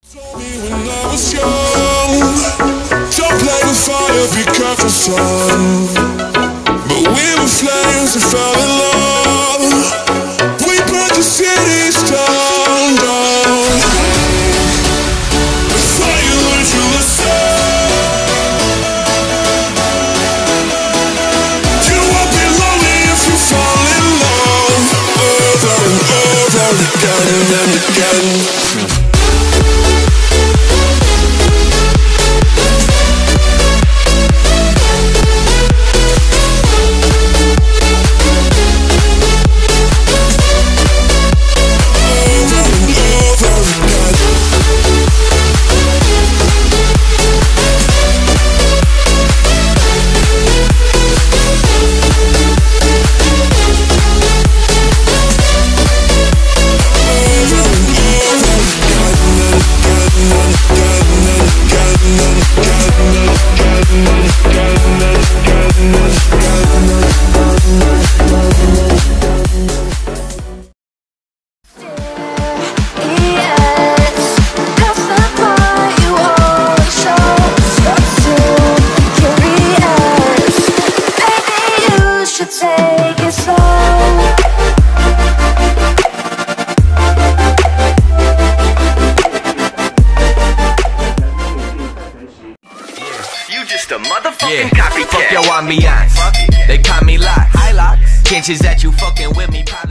When I was young, don't play with fire, be careful, son. But we were flames and fell in love. We burnt the cities down, down. Before you learned you were you won't be lonely if you fall in love. Over and over again and again. Just a motherfucking copycat. Fuck your ambiance. They caught me locked. Can't you that you fucking with me?